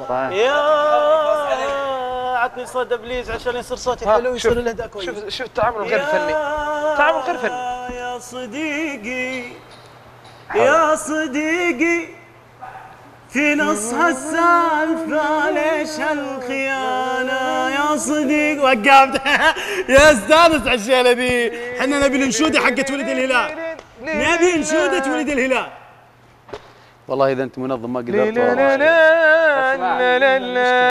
يا عطني صوت بليز عشان يصير صوتي حلو ويصير الاداء كويس. شوف التعامل غير فني، تعامل غير فني. يا صديقي يا صديقي في نص هالسالفة ليش هالخيانة يا صديق. وقفت يا استانس على الشيلة ذي. احنا نبي الانشودة حقت ولد الهلال، نبي انشودة ولد الهلال. والله اذا انت منظم ما قدرت والله.